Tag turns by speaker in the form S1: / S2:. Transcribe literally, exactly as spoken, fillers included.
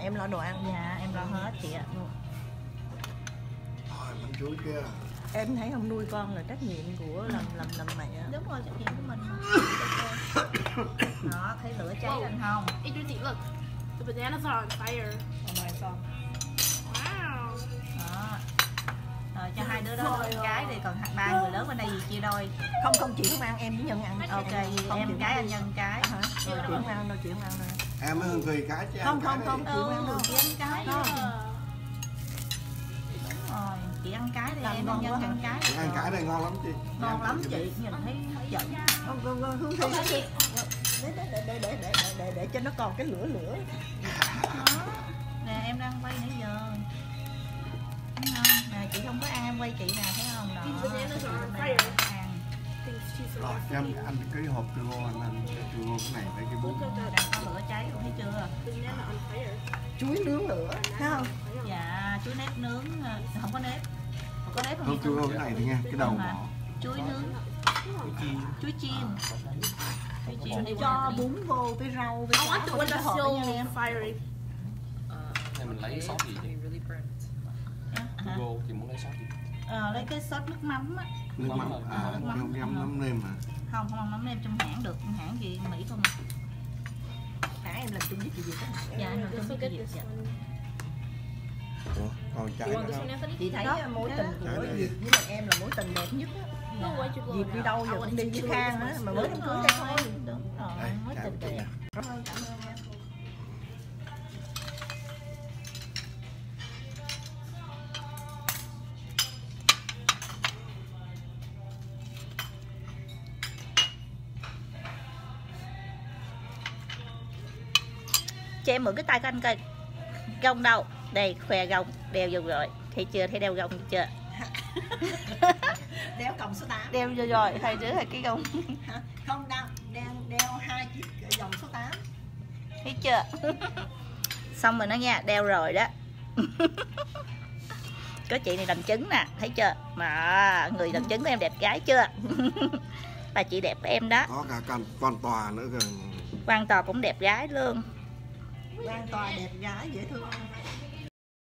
S1: em lo đồ ăn.
S2: Dạ em lo hết chị ạ.
S3: Rồi bánh chuối kia.
S1: Em thấy không, nuôi con là trách nhiệm của làm làm làm mẹ.
S2: Đúng rồi, trách nhiệm của mình. Đó, thấy lửa cháy lên không?
S4: Adrian, look, the bananas are on fire.
S1: Oh my God.
S4: Wow.
S2: Đó. Rồi cho hai đứa đó ăn cái đi, còn ba người lớn bên đây gì chia đôi.
S1: Không không chị không ăn, em với Nhân ăn.
S2: Ok,
S1: không
S2: em
S1: chịu
S2: cái
S1: ăn.
S2: anh Nhân cái.
S1: Hả? Chị không ăn đâu, chị không ăn đâu.
S3: Em mới Hương Thùy cái chứ.
S1: Không không không, chị
S2: Ừ,
S1: không ăn đâu.
S2: chị ăn cái
S1: Không.
S2: đó. Đúng rồi, chị ăn cái đi,
S1: Làm
S2: em
S1: ngon
S2: Nhân
S1: quá
S2: ăn cái.
S3: Ăn cái đây ngon lắm chị.
S2: Ngon lắm chị, nhìn thấy hấp dẫn.
S1: Không không không, Hương Thùy chị. Để để để để để để để để cho nó còn cái lửa lửa.
S2: Đó. Nè em đang quay nãy giờ. Đúng không? Nè chị không có ăn, em quay chị nè, thấy không? Đó.
S4: These bananas
S2: Chị
S4: are on
S2: bên
S4: fire.
S2: đây đang ăn.
S4: Thanks, she's
S3: Rồi cho em ăn cái hộp trưa anh ăn trưa cái này với cái bún.
S2: Đang có lửa cháy rồi thấy chưa?
S4: banana on fire.
S1: Chuối nướng lửa, thấy không?
S2: Dạ, chuối nếp nướng, không có nếp. Không có nếp không?
S3: Không trưa cái này thì nghe cái đầu
S2: Không hả?
S3: bỏ.
S2: Chuối nướng, chuối chiên. Chuối chiên đi
S1: Cho bún vô với rau với
S4: I want the
S1: cháo
S4: one
S1: với cái
S4: that's
S1: hộp
S4: still
S1: nha em.
S4: fiery.
S5: Này mình lấy sốt gì chị?
S2: Hả?
S5: Google chị muốn lấy sốt gì?
S2: Ờ, lấy cái sốt nước mắm á.
S3: Nước mắm, à,
S2: nước mắm.
S3: không nhâm mắm nêm mà.
S2: Không, không ăn mắm nêm trong hãng được, hãng gì Mỹ không?
S1: Nãy em làm chung với chị Việt á.
S2: Dạ, anh làm
S4: This
S2: chung
S4: will
S2: với
S4: get
S2: chị
S4: this
S2: Việt.
S4: one.
S3: Ủa, còn trái
S4: You
S3: nữa
S4: want this
S3: không?
S4: one, Anthony?
S1: Chị thấy
S2: Đó.
S1: mối tình
S3: Trái
S1: của
S3: này.
S1: Việt với lại em là mối tình đẹp nhất á.
S4: No, why'd you blow
S1: Việt
S4: it
S1: đi
S4: out?
S1: đâu
S4: I
S1: giờ
S4: wanted
S1: cũng đi
S4: to
S1: với
S4: chew
S1: Khang
S4: it
S1: á,
S4: with
S1: mà
S4: my
S1: mới
S4: spoon.
S1: đám cưới đây thôi.
S2: Đúng rồi,
S3: Đây,
S2: mối
S3: trái
S2: tình
S3: một chút
S2: đẹp.
S3: nè.
S1: Cảm ơn, cảm ơn em.
S2: Cho em mượn cái tay của anh coi. Gông đâu? Đây, khoe gông, đeo vô rồi. Thấy chưa? Thấy đeo gông chưa?
S1: Đeo còng số tám.
S2: Đeo vô rồi, hai đứa hai cái gông.
S1: Hả? Không đâu, đeo đeo hai chiếc vòng số tám.
S2: Thấy chưa? Xong rồi nó nha, đeo rồi đó. Có chị này làm chứng nè, thấy chưa? Mà người làm chứng của em đẹp gái chưa? Bà chị đẹp của em đó.
S3: Có cả con, con tòa nữa kìa.
S2: Quan Tòa cũng đẹp gái luôn.
S1: Quan tòa đẹp gái dễ thương.